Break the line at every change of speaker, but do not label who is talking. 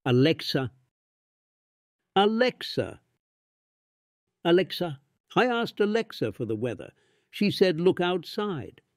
Alexa, Alexa, Alexa. I asked Alexa for the weather. She said, look outside.